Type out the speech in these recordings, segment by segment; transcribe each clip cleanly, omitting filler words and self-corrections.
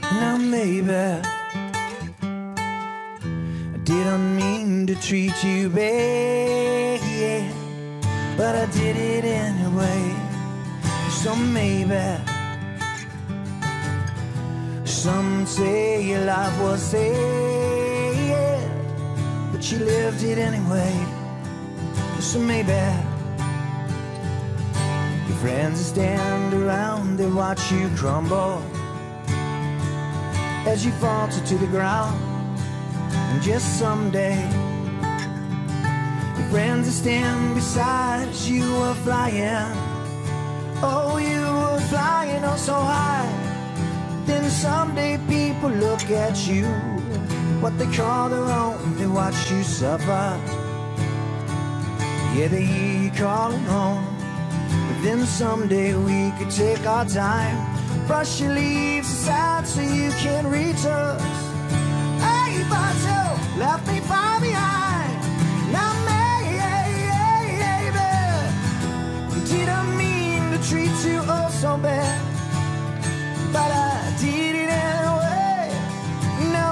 Now maybe I didn't mean to treat you bad, but I did it anyway. So maybe some say your life was sad, but you lived it anyway. So maybe your friends stand around, they watch you crumble as you falter to the ground. And just someday your friends will stand beside you, were flying. Oh, you were flying oh so high. Then someday people look at you, what they call their own, they watch you suffer. Yeah, they hear you calling home. But then someday we could take our time, brush your leaves aside so you can reach us. Hey, but you left me far behind. Now maybe didn't mean to treat you oh so bad, but I did it anyway. Now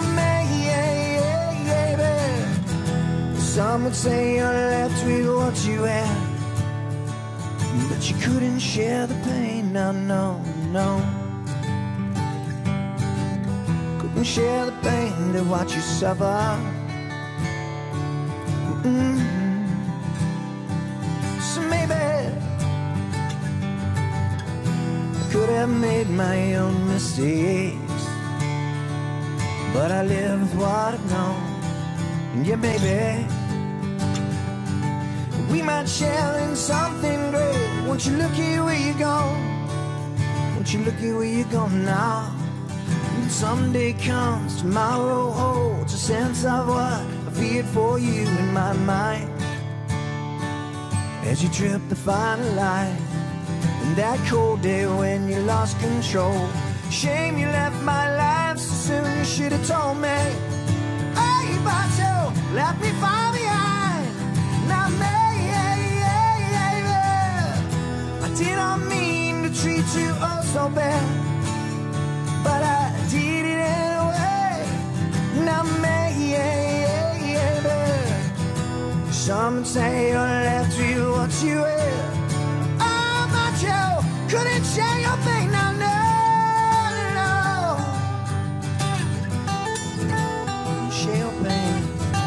maybe some would say you're left with what you had, but you couldn't share the pain. No, no, no. Couldn't share the pain to watch you suffer. So maybe I could have made my own mistakes, but I live with what I've known. And yeah, baby, we might share in something great. Won't you look at where you're going? Won't you look at where you're going now? When someday comes, tomorrow holds a sense of what I feared for you in my mind. As you trip the final line, and that cold day when you lost control. Shame you left my life so soon, you should have told me. Hey, but you left me far behind. Now maybe I didn't mean to treat you oh so bad, but I did it anyway. Now maybe some would say you're left with what you had. Oh, but you couldn't share your pain. Now, no, couldn't share your pain.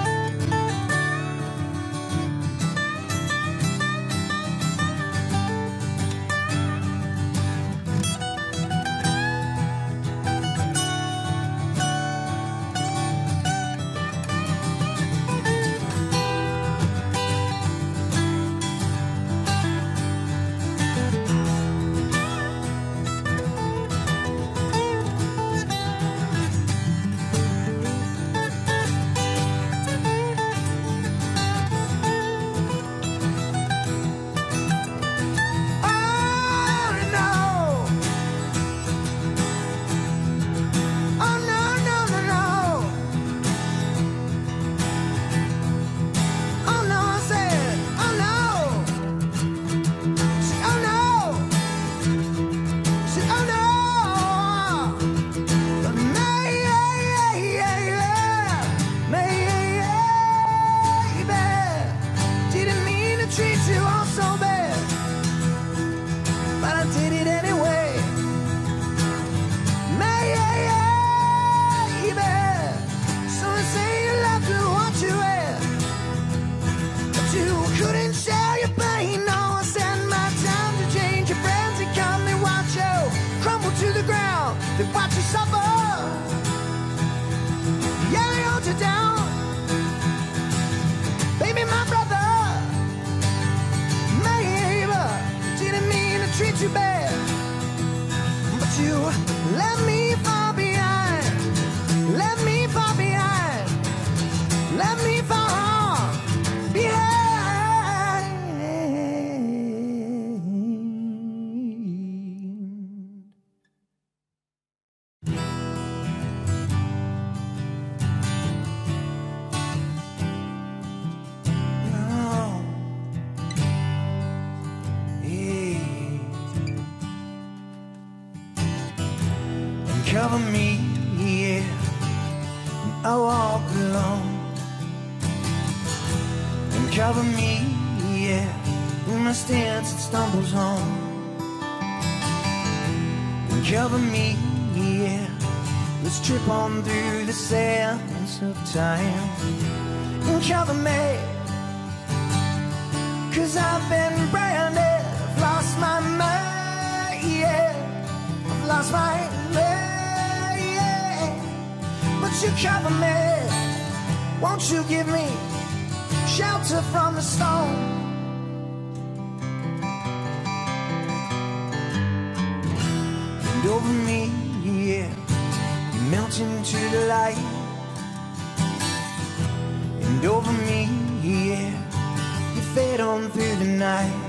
They watch you suffer. Yeah, they hold you down. Baby, my brother, maybe didn't mean to treat you bad, but you left me far behind. Left me far behind. Left me far behind. Cover me I walk alone. And cover me, yeah, in my stance it stumbles home. And cover me, yeah, let's trip on through the sands of time. And cover me, 'cause I've been branded, I've lost my mind, yeah, I've lost my mind, yeah. But you cover me, won't you give me shelter from the storm? And over me, yeah, you melt into the light. And over me, yeah, you fade on through the night.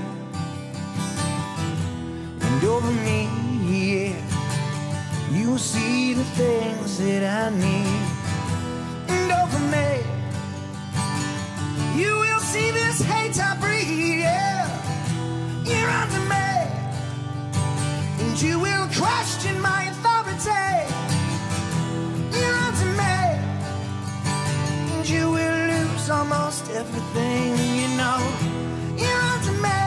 And over me, yeah, you see the things that I need. And over me, you will see this hate I breathe, yeah. You're under me, and you will question my authority. You're under me, and you will lose almost everything you know. You're under me,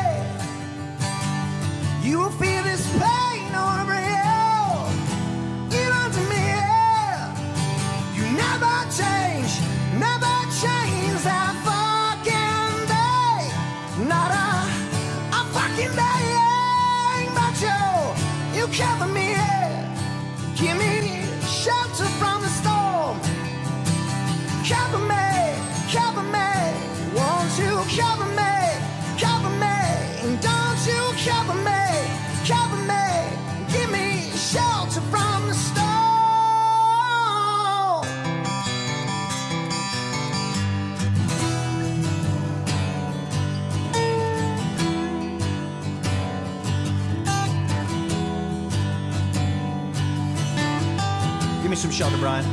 you will feel this pain over you. You're under me, yeah. You never change, never change that fucking day. Not a fucking day, but you cover me, yeah. Give me shelter from the storm. Cover me, won't you cover me, and don't you cover me, give me shelter from the storm. Give me some shelter, Brian.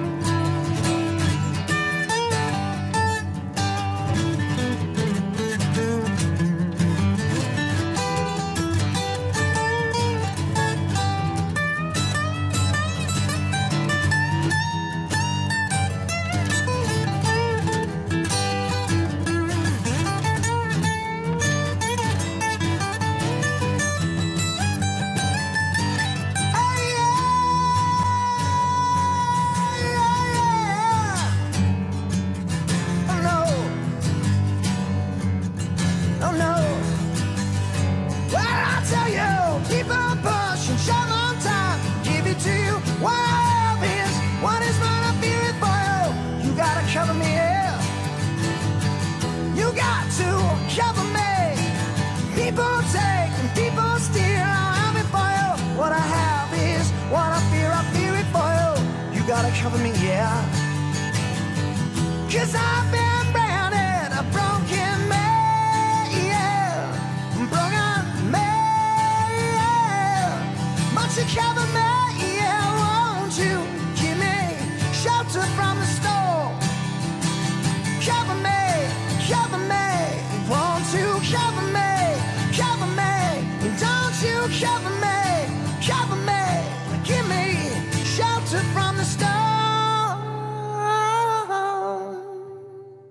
Cover me, yeah. 'Cause I've been branded a broken man, yeah. Broken man, yeah. But you cover me, yeah. Won't you give me shelter from the storm? Cover me, won't you cover me, and don't you cover me, give me shelter from the storm.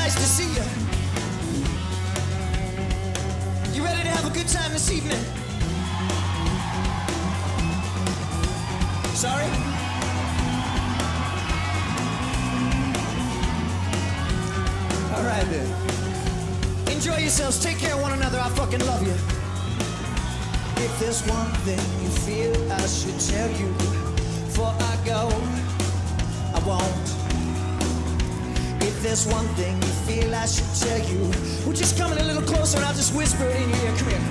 nice to see you. You ready to have a good time this evening? Sorry? All right then. Enjoy yourselves. Take care of one another. I fucking love you. If there's one thing you feel I should tell you before I go, I won't. If there's one thing you feel I should tell you, well, just come in a little closer and I'll just whisper it in your ear. Come here.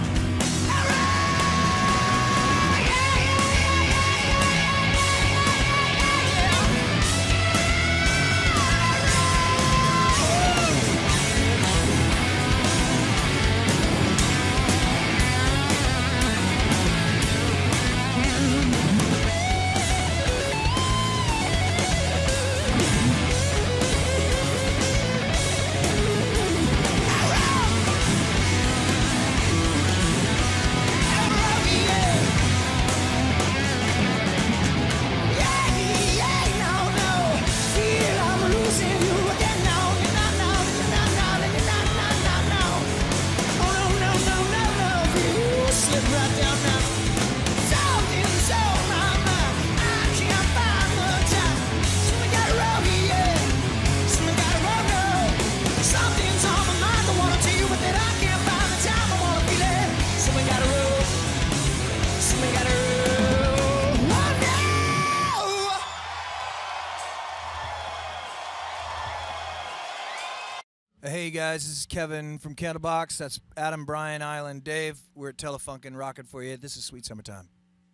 Hey guys, this is Kevin from Candlebox. That's Adam, Brian, Island, Dave. We're at Telefunken rocking for you. This is Sweet Summertime.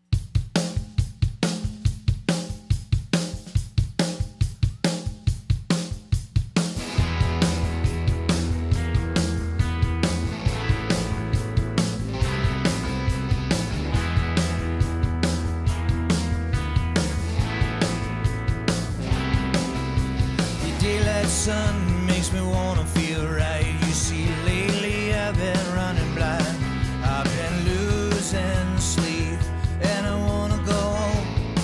The daylight sun makes me wanna feel right. You see, lately I've been running blind. I've been losing sleep, and I wanna go home.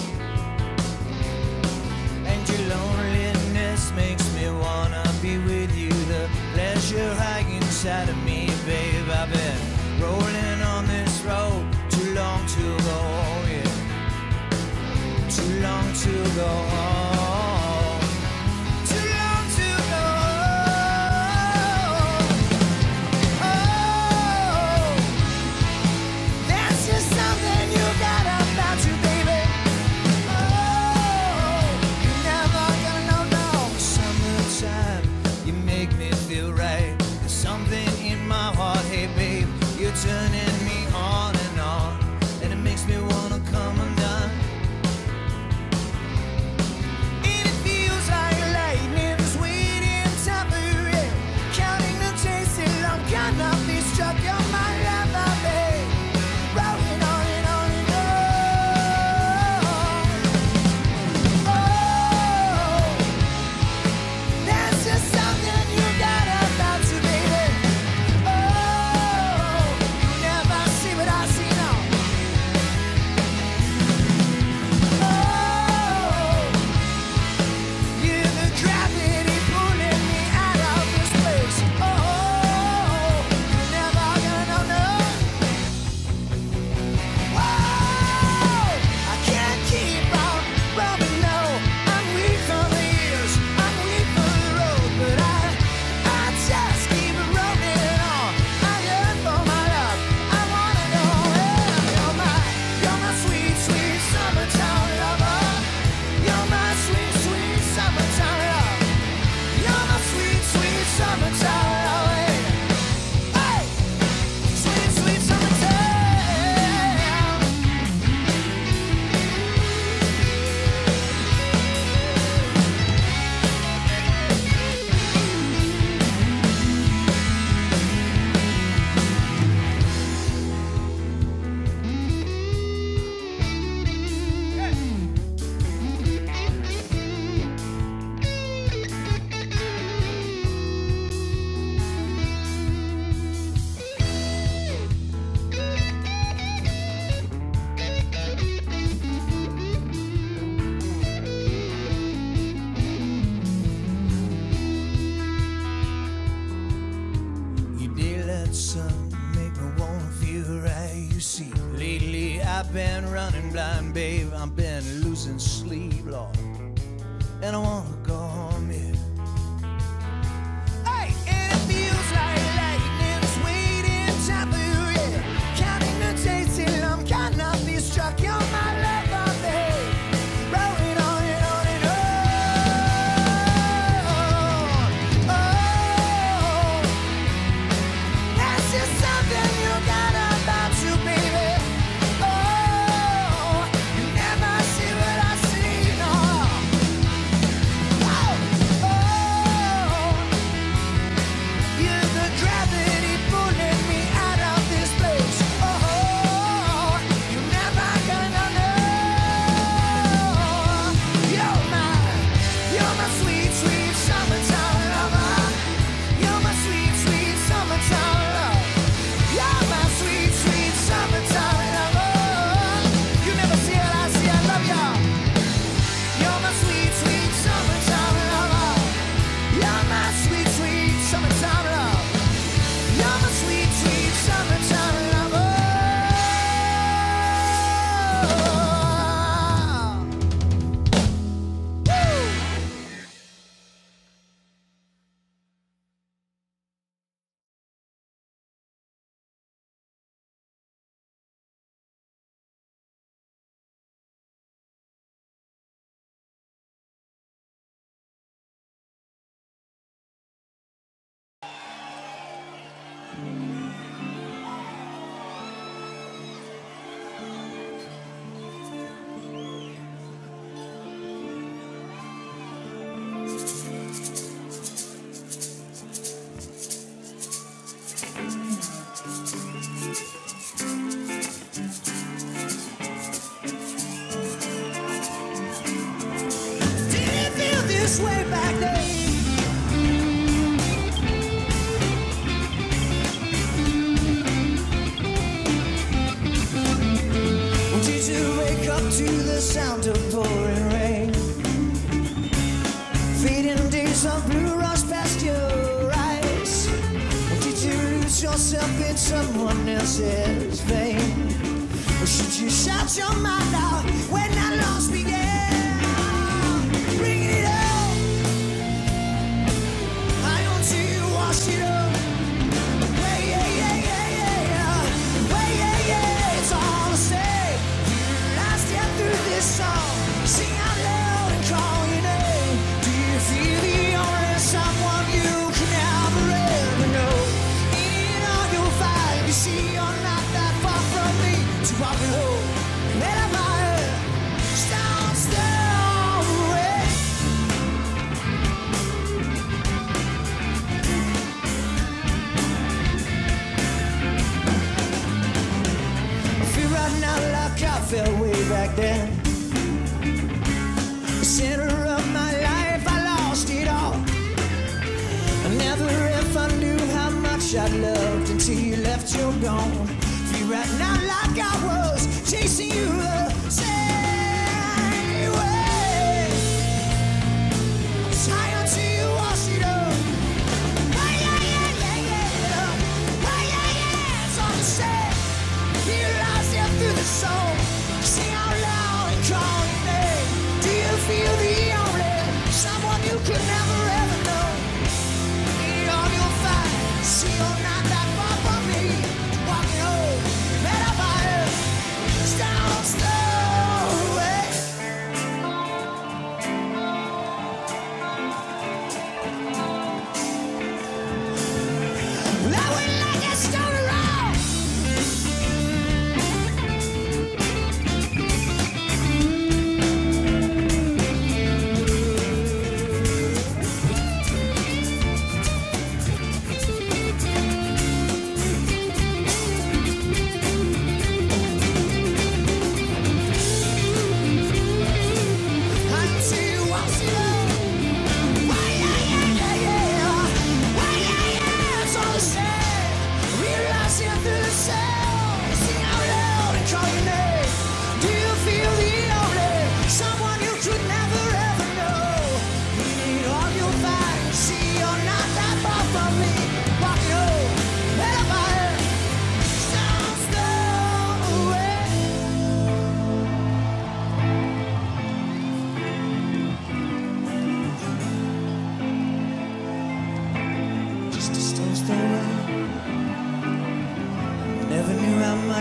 And your loneliness makes me wanna be with you. The pleasure high inside of me, babe. I've been rolling on this road too long to go home, yeah. Too long to go home. Turning me on, and it makes me wanna come undone. And it feels like lightning is waiting top of your head, counting the days till I'm gonna be struck. You're my lover, babe, rolling on and on and on. Oh, that's just something you got about you, baby. Never sun make me wanna feel right. You see, lately I've been running blind, babe. I've been losing sleep, Lord, and I wanna go home, yeah. Hey, and it feels like lightning's waiting time for you, yeah. Counting the days till I'm gonna be struck. You're my lover, babe. Rolling on and on and on. Oh, that's just something you got about you, baby. Oh, you never see what I see, no. Oh, you're the gravity pulling me out of this place. Oh, you never gonna know. You're my sweet, sweet summertime lover. You're my sweet, sweet summertime love. You're my sweet, sweet summertime lover. You never see what I see, I love you. You're my sweet, sweet summertime lover. You're my sweet, sweet summertime love. You're my sweet, sweet summertime lover. Woo! Did it feel this way back then? Did you wake up to the sound of pouring rain? Fading days of blue rush past your eyes. Did you lose yourself in someone else's vein? Or should you shout your mind out when that loss began? Bring it up, high until you wash it up. Way, yeah, yeah, yeah, yeah, yeah. Way, yeah, yeah, it's all the same. Last step through this song, sing out loud and call your name. Do you feel the only someone you can ever ever know? In all your fight, you see you're not that far from me. To walk alone, let out my head, stone, stone away. I feel right now like I felt way back then. The center of my life, I lost it all. I never if I knew how much I loved until you left, you're gone. Feel right now like I was chasing you the same way. It's high until you wash it up. Way, yeah, yeah, yeah, yeah. Way, yeah, yeah, it's all the same. Feel lost here through the soul. Sing out loud and call your name. Do you feel the only someone you could never ever know? In all your fight, see you're not that far from me. Walking home, let up my head, stone, stone.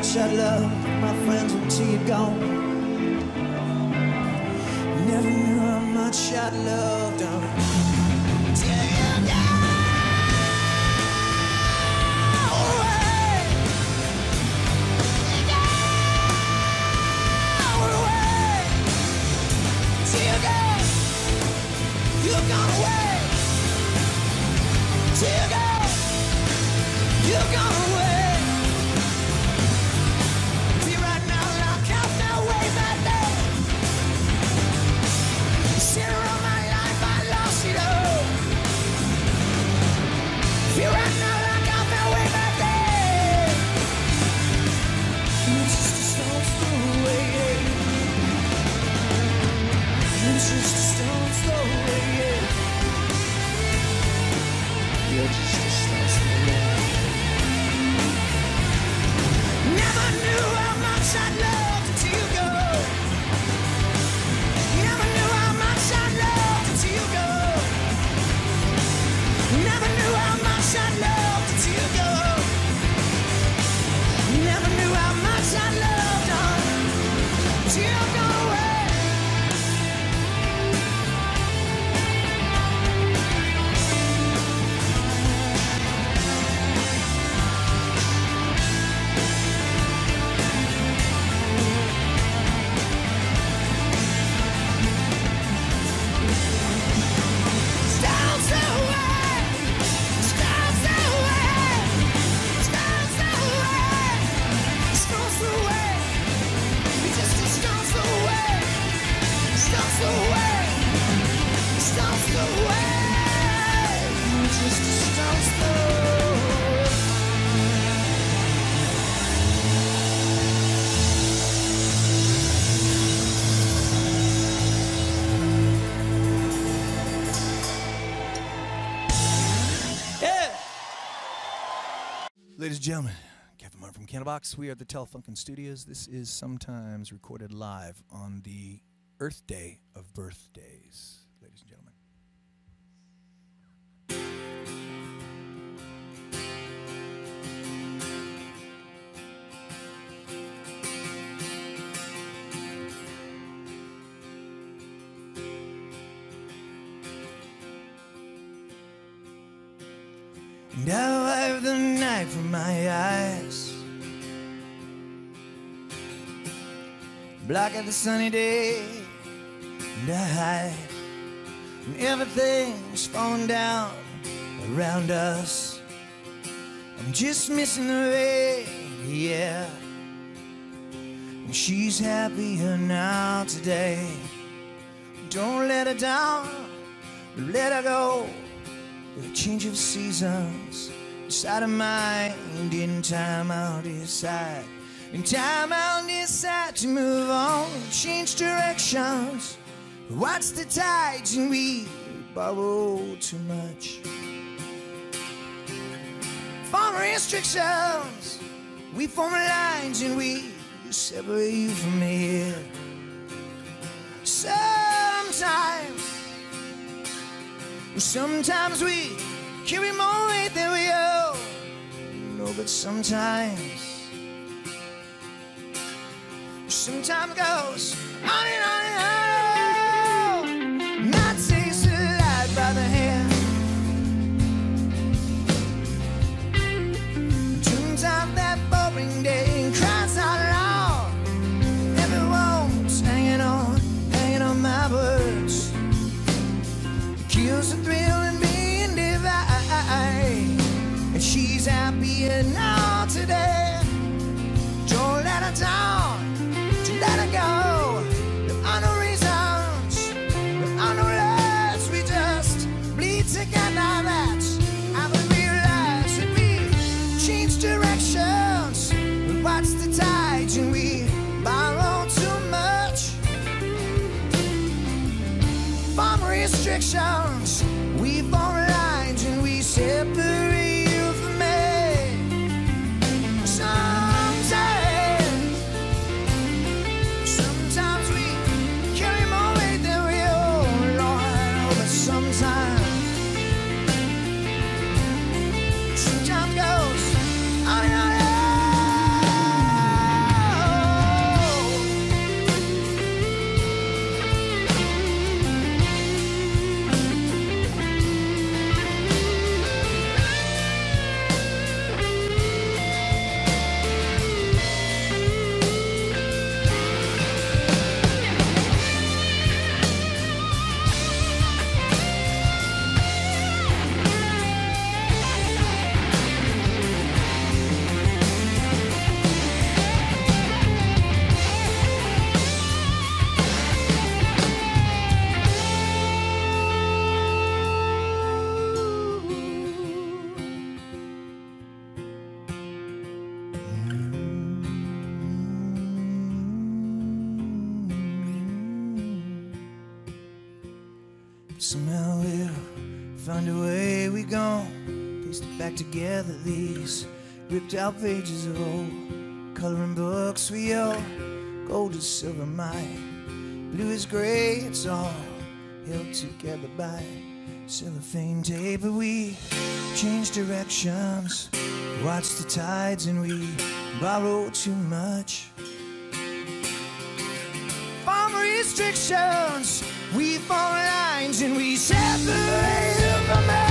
much I loved my friends until you're gone. Never knew how much I loved them till you're gone. You've gone away. Till you go. You've gone away. Be right now, lock out now, way back there. Center of my life, I lost it all. Be right now, lock out now, way back there. You're just a stone's throw away. You're just a stone's throw away. You're just a stone's throw away. Never knew how much I loved until you go. Never knew how much I loved until you go. Never knew how much I loved until you go. Never knew how much I loved until you go away. Ladies and gentlemen, Kevin Martin from Candlebox. We are at the Telefunken Studios. This is sometimes recorded live on the Earth Day of birthdays, ladies and gentlemen. And I wipe the night from my eyes, block out the sunny day, and I hide from everything's falling down around us. I'm just missing the rain, yeah. And she's happier now today. Don't let her down, let her go. With a change of seasons inside of mind, in time I'll decide. In time I'll decide to move on, change directions, watch the tides, and we borrow too much. Form restrictions, we form lines, and we separate you from here. Sometimes we carry more weight than we owe. No, but sometimes goes on and on and on. Not takes a light by the hand. Tunes out that boring day and cries out loud. Everyone's hanging on my words. Kills the thrill in being divine. And she's happier now today. Don't let her down, don't let her go. There are no reasons, there are no lies. We just bleed together. That's how we realize that we change directions. We watch the tides and we borrow too much. Form restrictions, we form lines, and we separate you from me. Sometimes Somehow we'll find a way. We gon' piece it back together. These ripped out pages of old coloring books. We all gold is silver, my blue is gray. It's all held together by cellophane tape. But we change directions, watch the tides, and we borrow too much. Farm restrictions, we form lines, and we separate from me.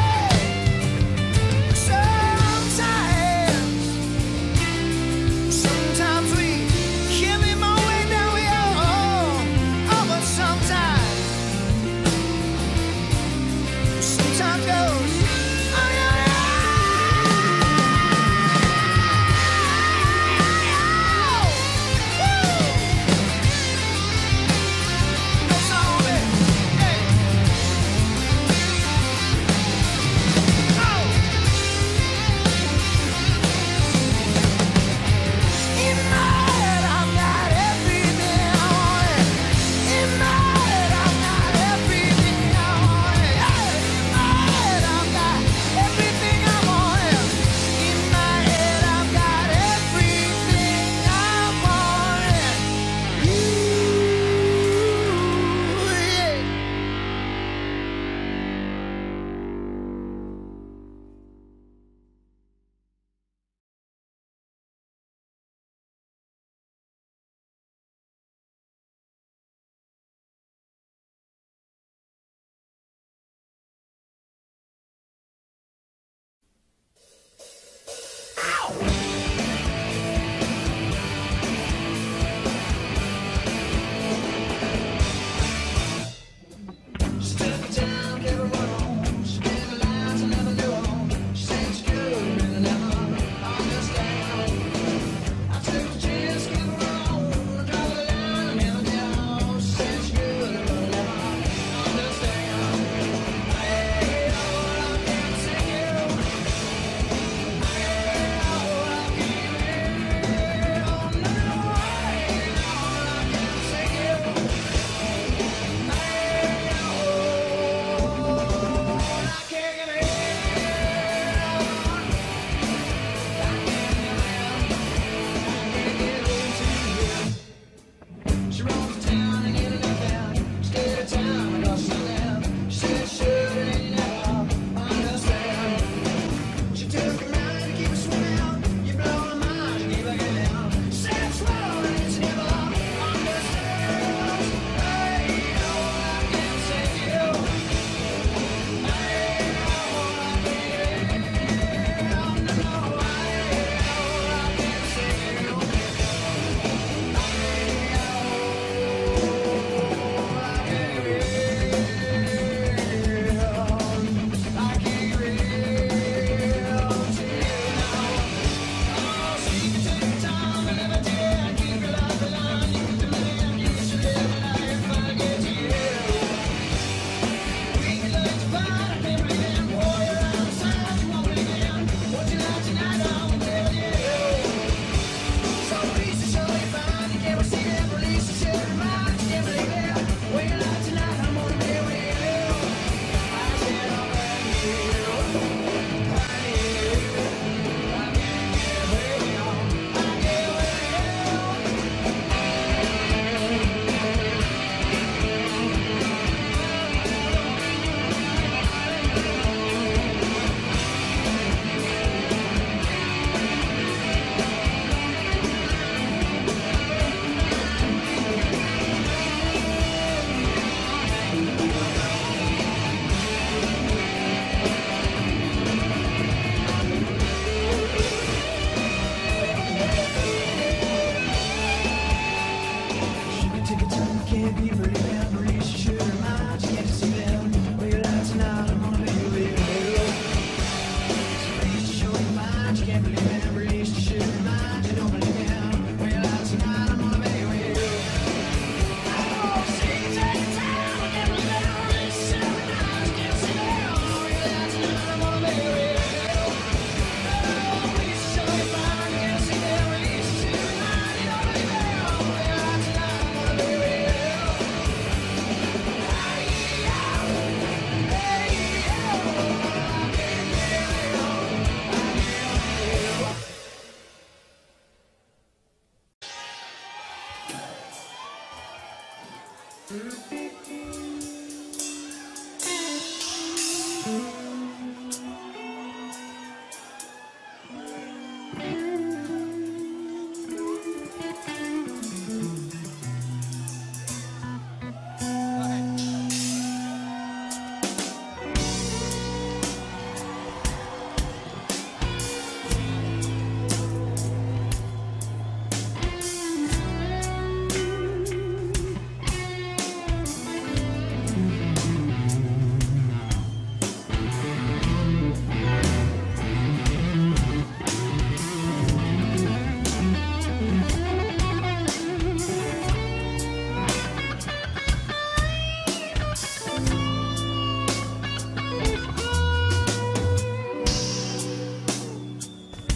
Sometimes we carry my way down, we all, oh, but sometimes goes, oh, yeah, yeah. That's all it. Hey.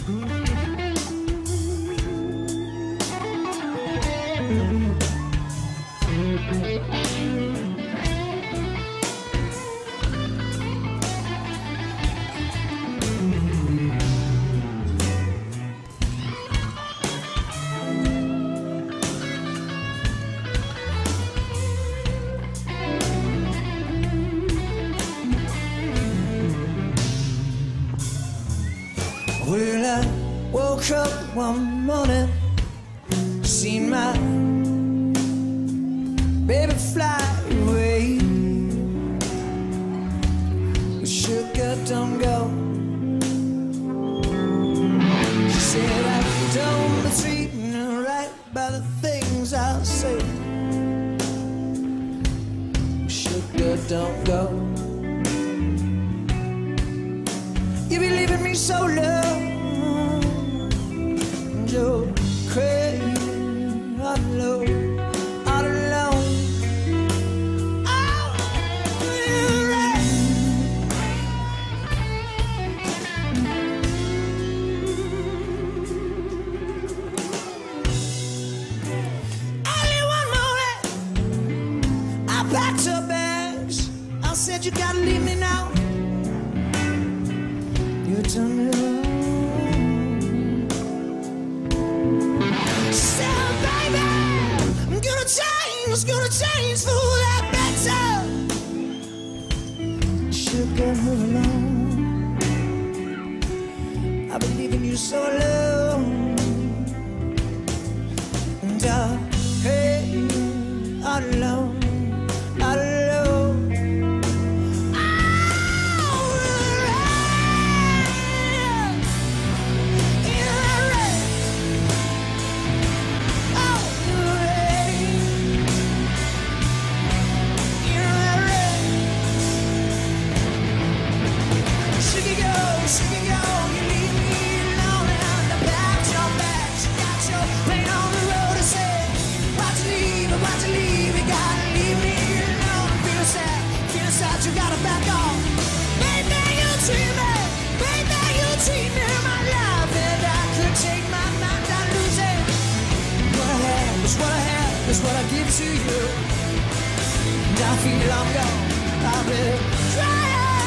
Well, I woke up one morning, seen my baby fly away. Sugar, don't go. She said I don't be treating her right by the things I'll say. Sugar, don't go. You be leaving me so low. You're crazy, all alone, all alone. Oh, you're right. Only one more. I packed her bags. I said you gotta leave me now. You turned me around. Gonna change for that better. Sugar, move along. I've been leaving you so alone. And hey, all alone, all alone. You gotta back off. Maybe you treat me, maybe you treat me, my love, and I could take my mind, I lose it. What I have is what I have, is what I give to you. And I feel I'm gone, I've been trying.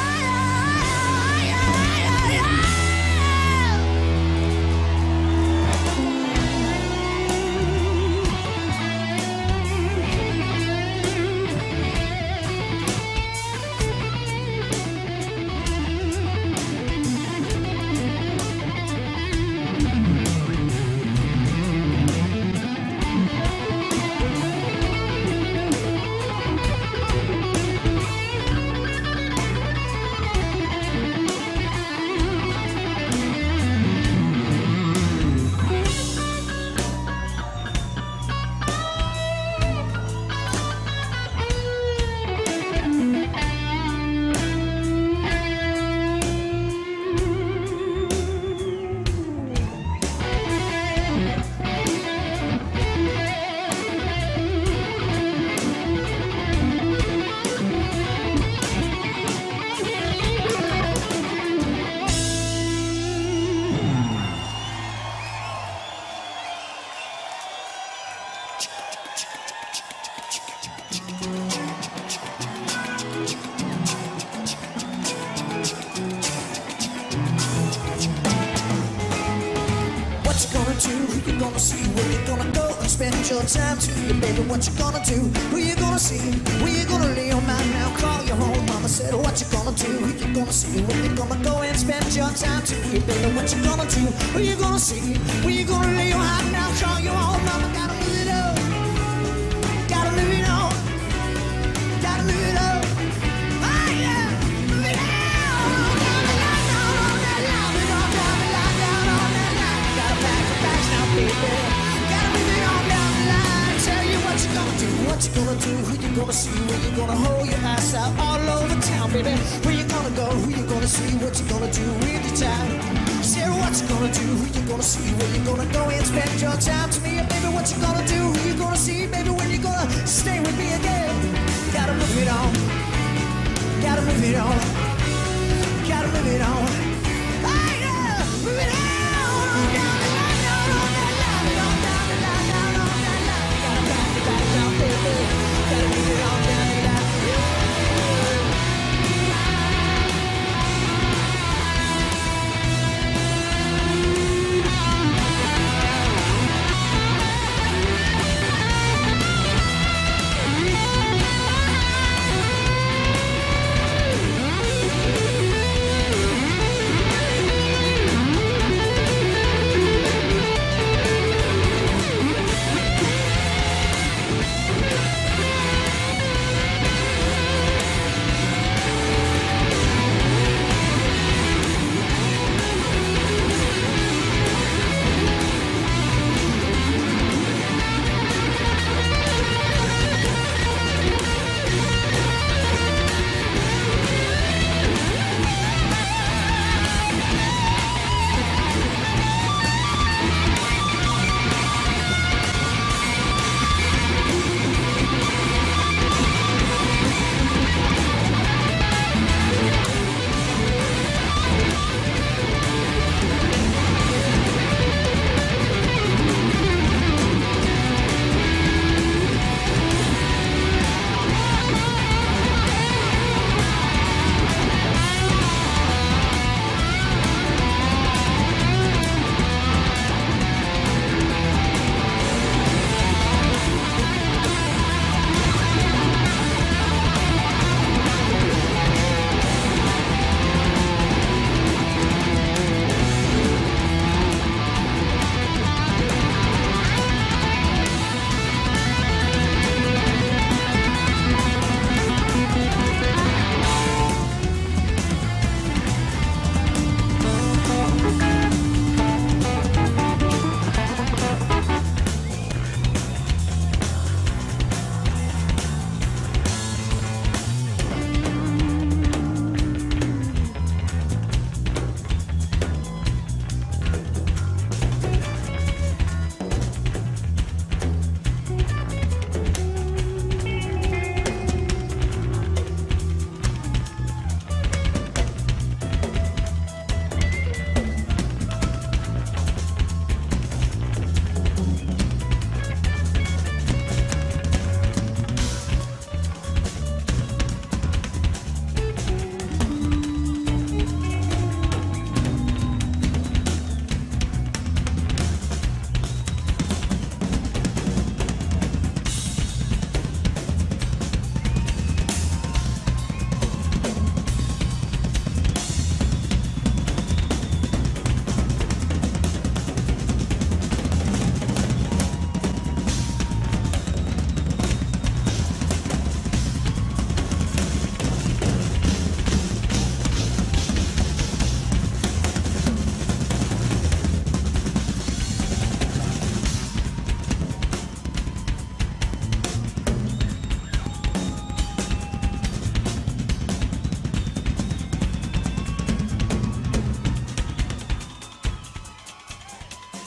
Who you gonna see? Where you gonna go and spend your time to? Baby, what you gonna do? Who you gonna see? Where you gonna lay your mind now? Call your home. Mama said, what you gonna do? Who you gonna see? Where you gonna go and spend your time to? Baby, what you gonna do? Who you gonna see? Where you gonna lay your mind now? Call your home. Mama, gotta move it up. Gotta move it on. Gotta move it up. Oh yeah, move it on. What you gonna do? Who you gonna see? Where you gonna hold your ass out all over town, baby? Where you gonna go? Who you gonna see? What you gonna do with your time? Sarah, what you gonna do? Who you gonna see? Where you gonna go and spend your time to me? Baby, what you gonna do? Who you gonna see? Baby, when you gonna stay with me again? Gotta move it on. Gotta move it on. Gotta move it on. Oh yeah, move it on.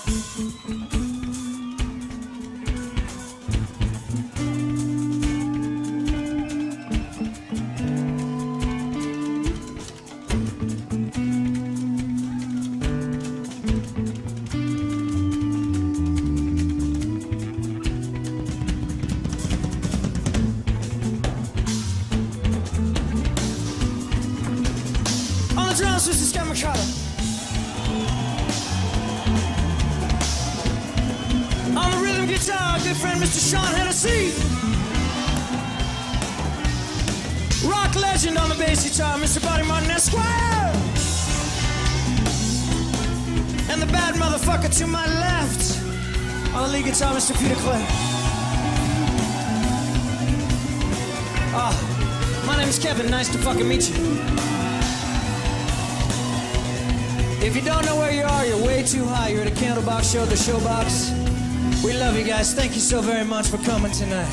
Drums, Mr. Scott McCarter. On the rhythm guitar, good friend Mr. Sean Hennessy. Rock legend on the bass guitar, Mr. Buddy Martin Esquire. And the bad motherfucker to my left, on the lead guitar, Mr. Peter Clay. My name's Kevin, nice to fucking meet you. If you don't know where you are, you're way too high. You're at a Candlebox show, the Showbox. We love you guys. Thank you so very much for coming tonight.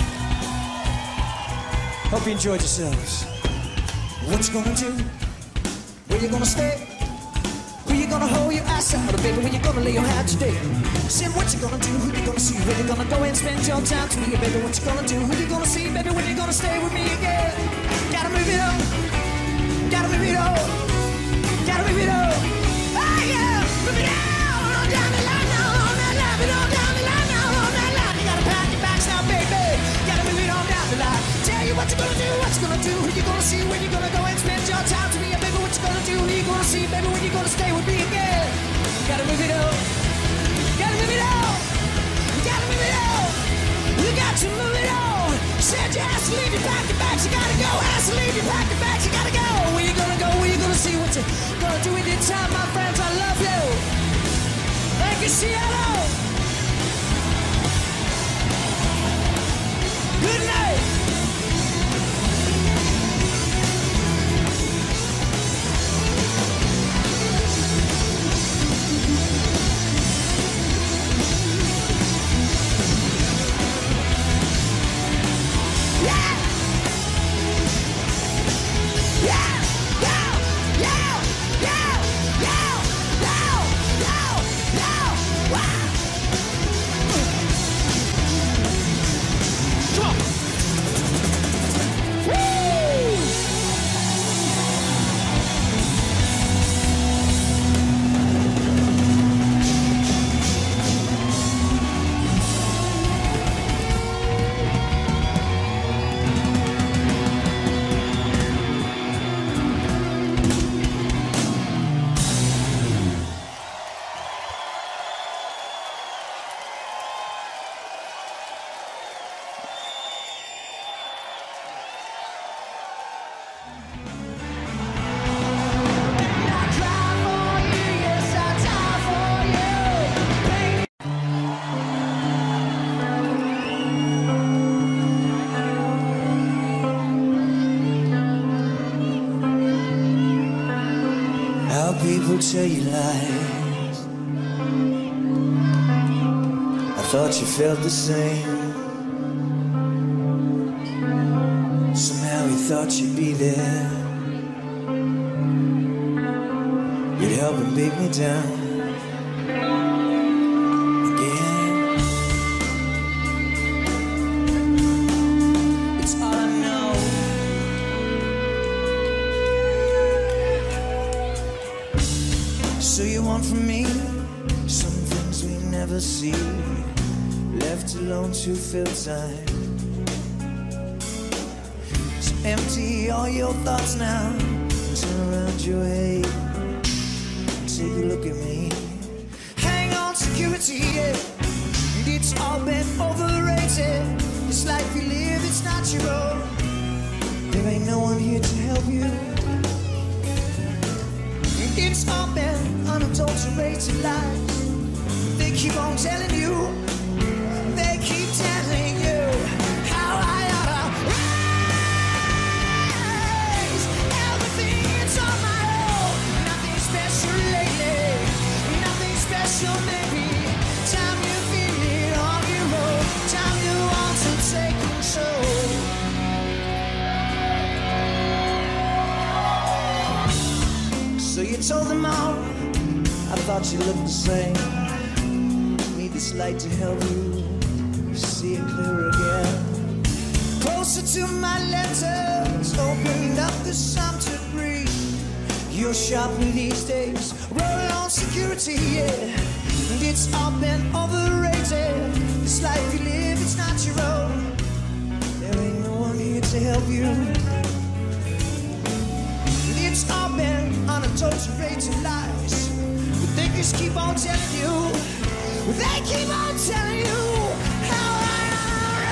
Hope you enjoyed yourselves. What you gonna do? Where you gonna stay? Who you gonna hold your ass out, baby? Where you gonna lay your hat today? Say what you gonna do? Who you gonna see? Where you gonna go and spend your time to me, baby? What you gonna do? Who you gonna see, baby? When you gonna stay with me again? Gotta move it on. Gotta move it on. Gotta move it on. Move it on down the line now, on that line, move it on down the line now, on that line. You gotta pack your bags now, baby. Gotta move it on down the line. Tell you what you gonna do, what you gonna do, who you gonna see, when you gonna go and spend your time to me, baby. What you gonna do, who you gonna see, baby, when you gonna stay with me again? Gotta move it on. Gotta move it on. Gotta move it on. You got to move it on. Said you has to leave, you pack your bags, you gotta go. Has to leave, you pack your bags, you gotta go. Where you gonna go, where you gonna see, what you gonna do with your time, my friends, I love you. Thank you, Seattle. Good night. People tell you lies. I thought you felt the same. Somehow you thought you'd be there. You'd help and beat me down again. It's all I know. So you want from me some things we never see, left alone to fill time. So empty all your thoughts now and turn around your head and take a look at me. Hang on, security, yeah. And it's all been overrated. This life you live, it's not your own. There ain't no one here to help you. It's all been unadulterated lies. They keep on telling you, they keep telling you how I ought to rise. Everything is on my own. Nothing special lately, nothing special maybe. Time you feel it on your own. Time you want to take control. So you told them all, I thought you looked the same. this light to help you see it clearer again. Closer to my letters, opened up the sun to breathe. You're sharper these days, roll on security, yeah. And it's all been overrated. This life you live, it's not your own. There ain't no one here to help you. It's all been unadulterated lies. But they just keep on telling you, they keep on telling you how I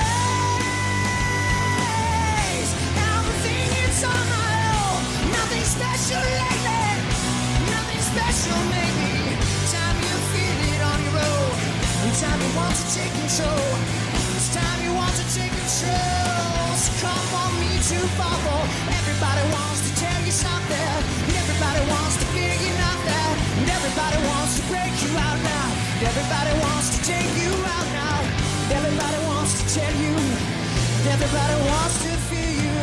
raised. Everything it's on my own. Nothing special lately, nothing special maybe. Time you feel it on your own. Time you want to take control. It's time you want to take control. So come on me to follow. Everybody wants to tell you something. And everybody wants to feel you not there. And everybody wants to break you out now. And everybody wants to take you out now. And everybody wants to tell you. And everybody wants to feel you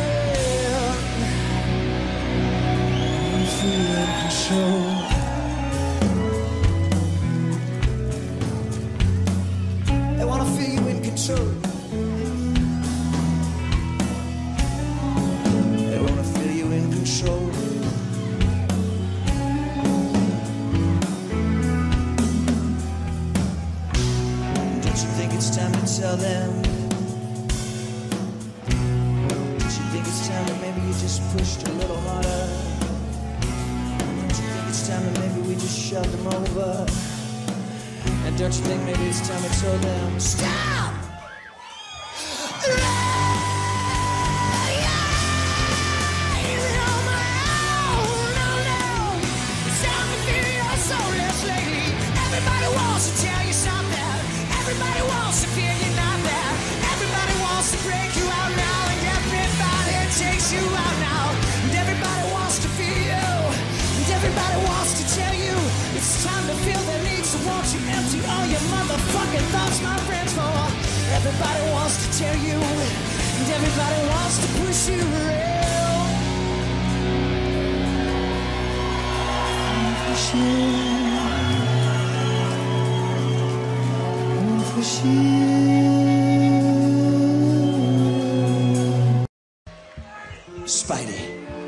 in. Feel in control. They wanna feel you in control. They wanna feel you in control. Don't you think it's time to tell them? Don't you think it's time that maybe you just pushed a little harder? Don't you think it's time that maybe we just shoved them over? And don't you think maybe it's time I told them, stop! Everybody wants to tell you something. Everybody wants to feel you not there. Everybody wants to break you out now. And everybody takes you out now. And everybody wants to feel you. And everybody wants to tell you it's time to feel the need. So won't you empty all your motherfucking thoughts, my friends, for everybody wants to tell you. And everybody wants to push you around. Push you. Spidey.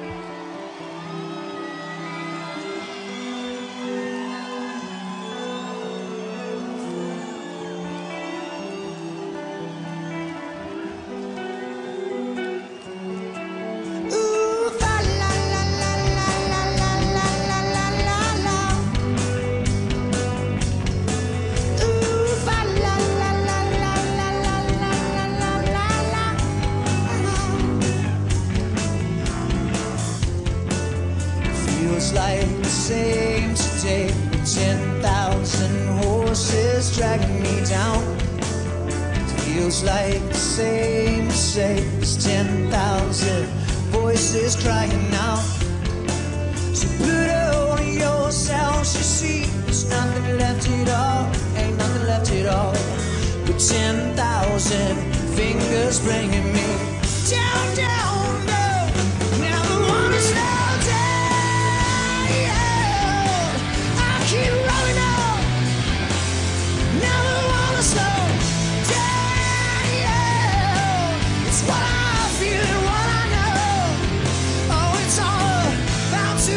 Like the same today, 10,000 horses dragging me down. Feels like the same to say, there's 10,000 voices crying out. So put on yourselves, you see, there's nothing left at all, ain't nothing left at all. But 10,000 fingers bringing me down, down, down. Now the one is down. Keep rolling on. Never wanna slow down. Yeah. It's what I feel and what I know. Oh, it's all about to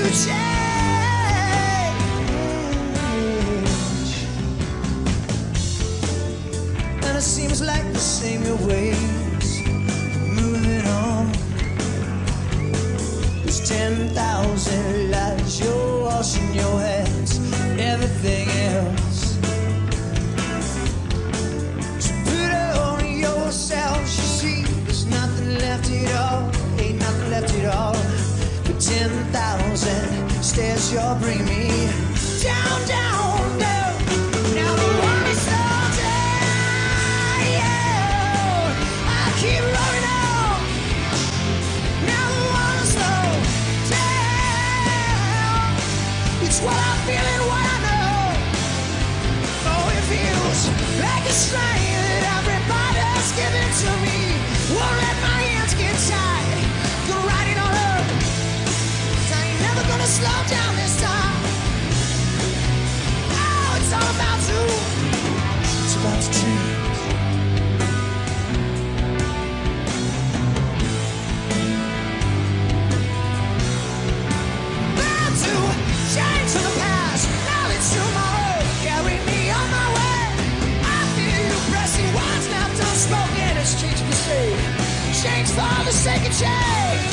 change. And it seems like the same your ways. Moving on. There's 10,000 lives you're washing your hands. Everything else. So put on yourselves, you see, there's nothing left at all, ain't nothing left at all. But 10,000 stairs you're bringing me down, down, down. Now the one is all down, yeah. I keep rolling on. Now the one is all down. It's what I feel and what I know. Oh, it feels like a strain that everybody's giving to me. Won't let my hands get tied. Gonna ride it all up. I ain't never gonna slow down this time. Oh, it's all about to for the sake of change.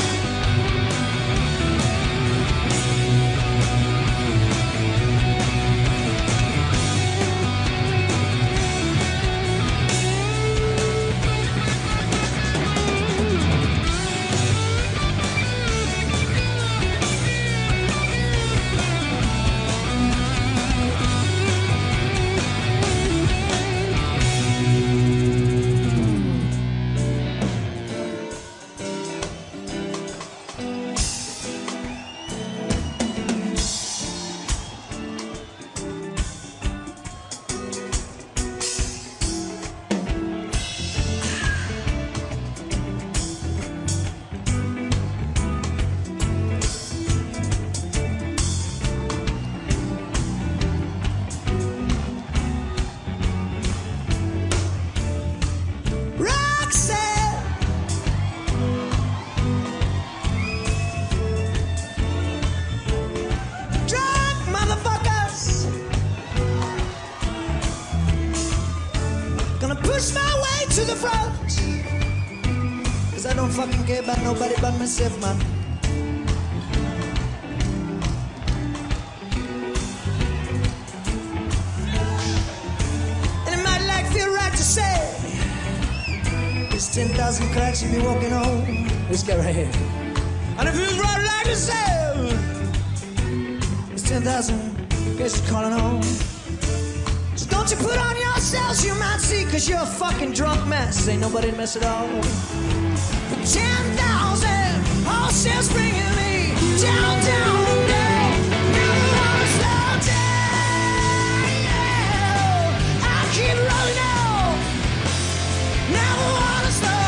About nobody but myself, man. And it might like feel right to say there's 10,000 cracks you'll be walking home. This guy right here. And it feels right like to say there's 10,000 cases calling home. So don't you put on yourselves, you might see, 'cause you're a fucking drunk mess. Ain't nobody to mess at all. 10,000 horses bringing me down, down, and down. Never wanna slow down. I'll keep rolling on. Never wanna slow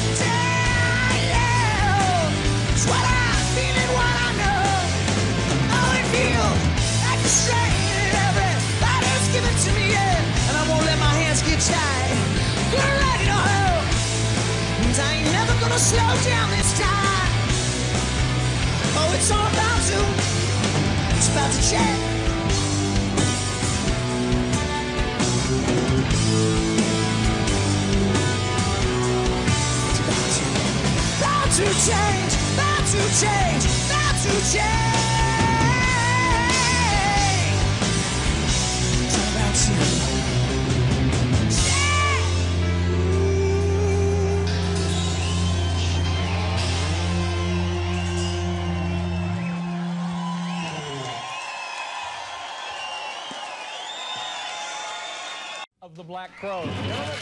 down. It's what I feel and what I know. Oh, it feels like a strain. Everybody's giving to me, yeah. And I won't let my hands get tied. Gonna let it all. I ain't never gonna slow down this time. Oh, it's all about to, it's about to change. It's about to change, about to change, about to change. It's all about to. The Black Crowes.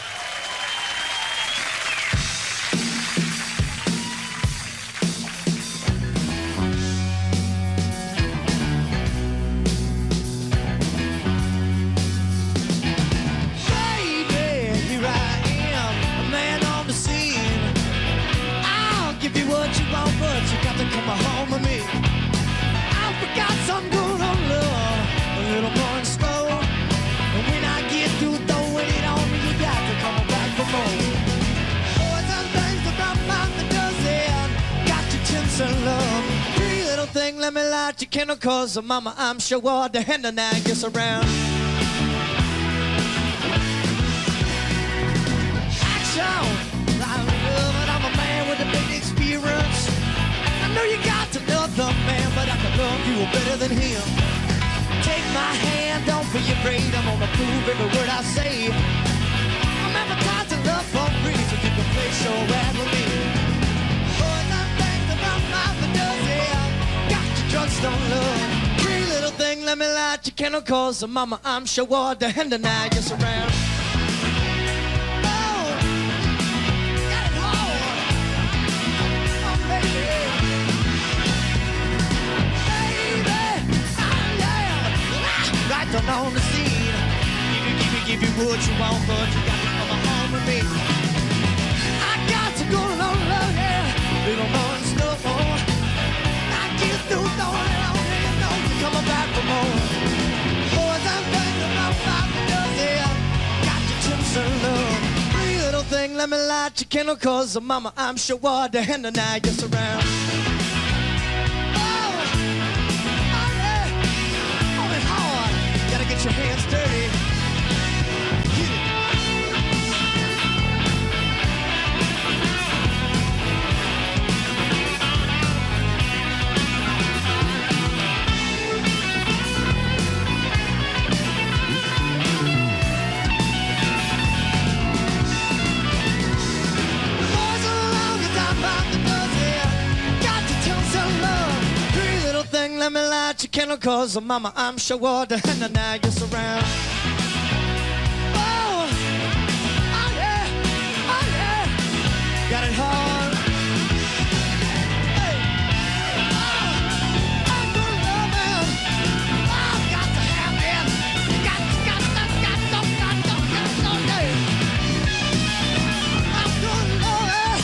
Let me light your chemicals, so mama, I'm sure what the hand and I gets around. Action! I'm loving, I'm a man with a big experience. I know you got to love the man, but I can love you better than him. Take my hand, don't be afraid, I'm gonna prove every word I say. I'm advertised to love for free, so you can play so bad with me. Boys, I'm thinking about my fidelity. Drugstore love, pretty little thing, let me light your chemicals, so mama, I'm sure what the hand and I gets around. Oh, got it hard. Oh, baby. Baby, yeah. Right down on the scene. Give you what you want, but you got to come home with me. I got to go along, love, yeah. Little more and stuff, oh. Coming back for more. Boys, I'm thinking about my yeah. Got your tips and love. Pretty little thing, let me light your chemicals, so mama, I'm sure what the hand and I gets around. Oh, yeah. Oh, it's hard. Gotta get your hands dirty. Get it. got your chemicals, mama, I'm sure what the hell now you're surround. Oh, oh yeah, oh yeah, got it hard. Hey, oh, I'm gonna love it. Oh, got to have it. Got to, yeah. I'm gonna love it.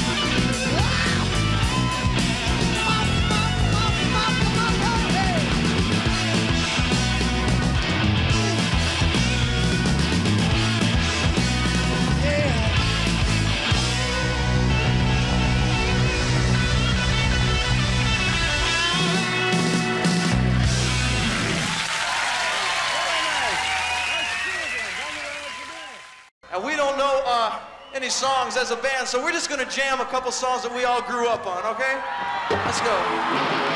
And we don't know any songs as a band, so we're just gonna jam a couple songs that we all grew up on, okay? Let's go.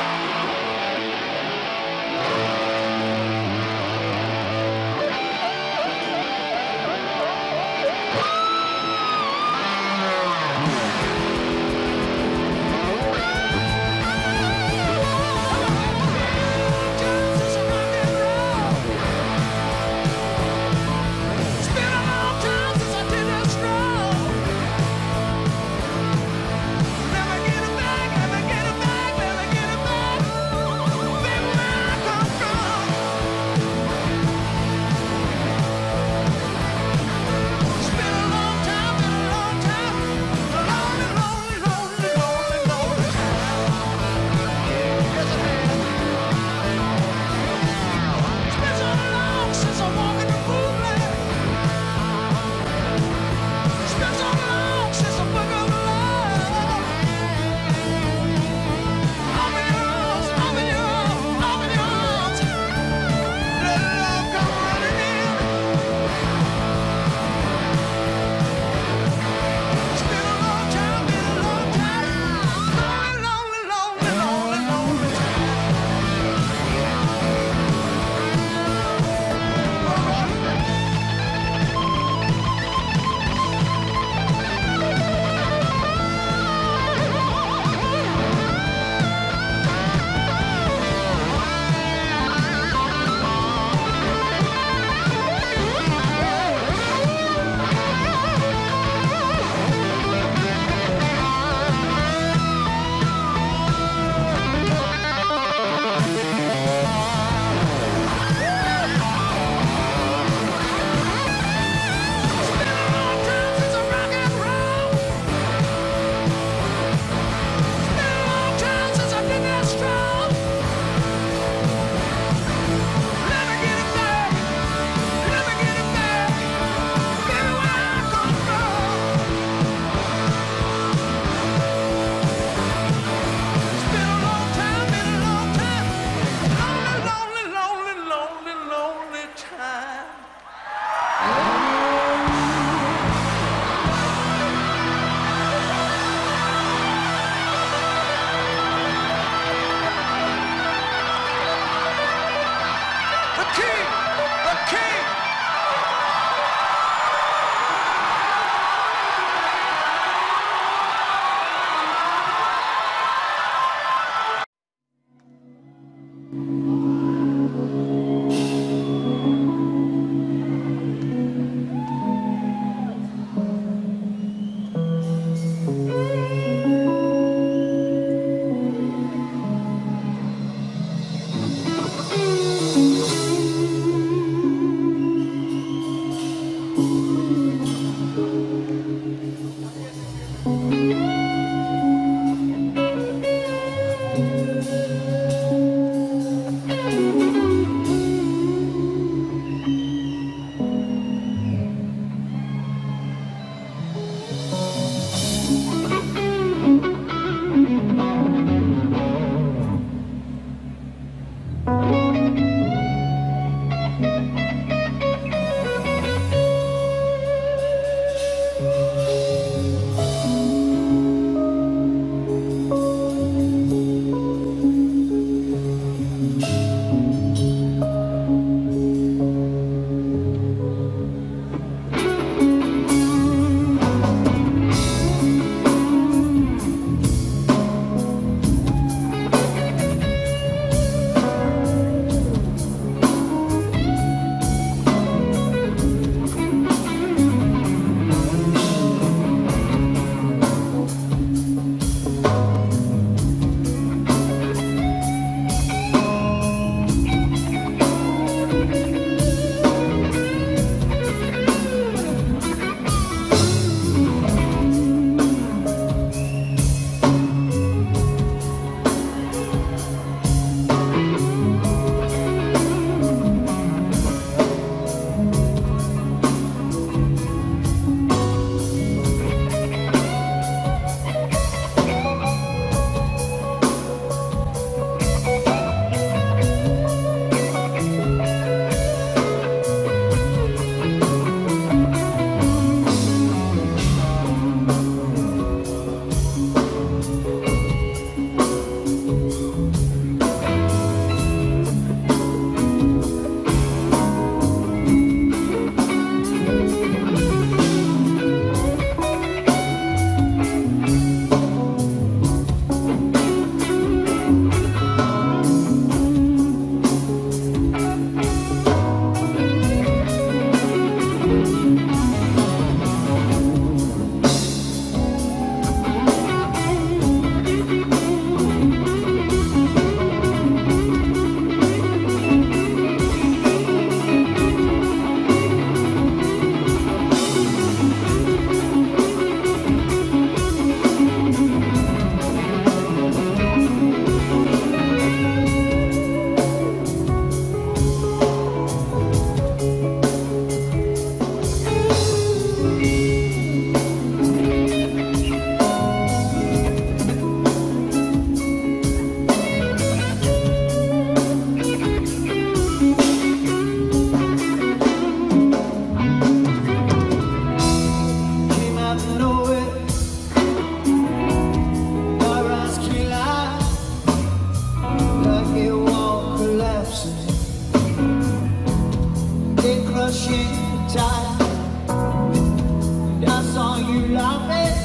brushing tire. And I saw you laughing,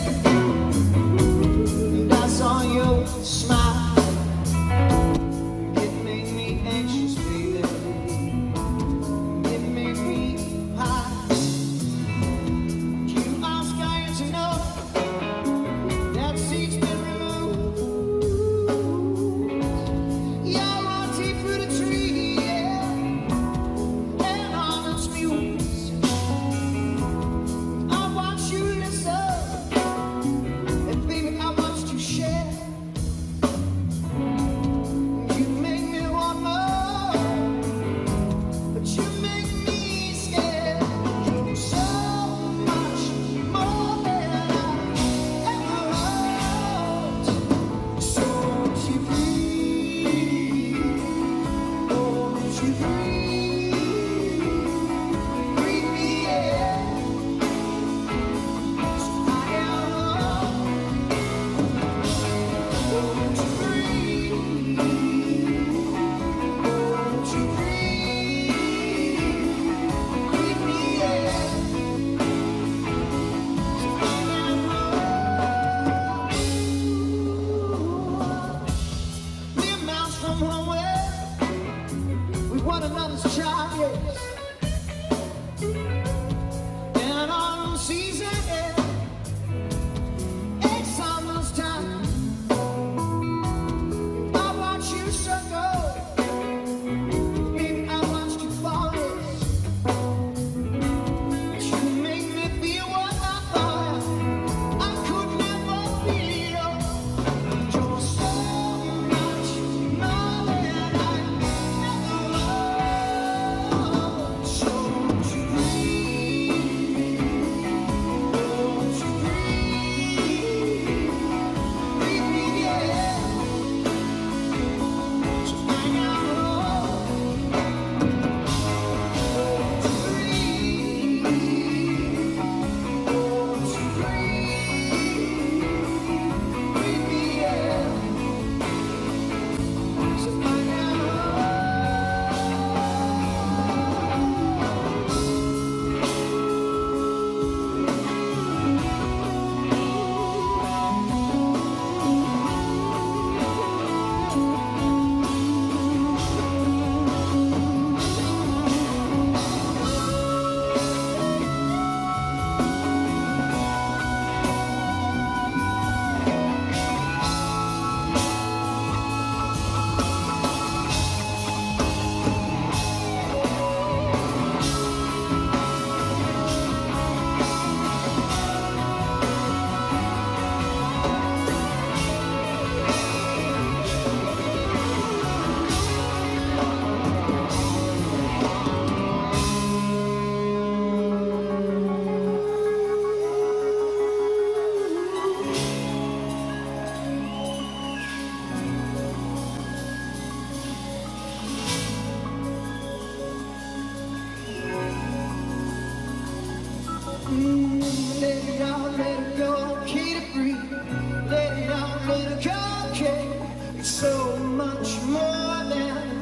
and I saw your smile. It made me anxious, baby. It made me high. You are scared to know that seat's been removed. You're running through the tree, yeah, and on its muse. I watch you listen, and baby, I watch you share. You make me want more, but you make me scared. You're so much more than I ever hoped. So won't you breathe? Won't you breathe? Breathe me in. So I am alone. Won't you breathe? Won't you breathe? Breathe me in. So I am alone. We're miles from home where we one another's child, yes. And on season end, it's almost time. I watch you struggle, baby, I watched you fall. You make me feel what I thought I could never feel. You're so much more than I ever loved. So won't you breathe? Won't you breathe? Breathe me in. So I am alone. Won't you breathe? Won't you breathe? Breathe me in. So I am let it out, let it go, okay to breathe. Let it out, let it go, okay. It's so much more than